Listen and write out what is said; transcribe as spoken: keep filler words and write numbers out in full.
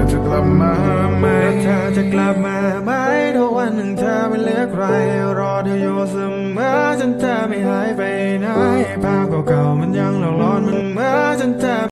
จะกลับมาไหมเธอจะกลับมาไหมถ้าวันหนึ่งเธอไม่เหลือใครรอเธออยู่เสมอจนเธอไม่หายไปไหนภาพเก่าๆมันยังหลอกหลอนมันเหมื่อนจนเธอ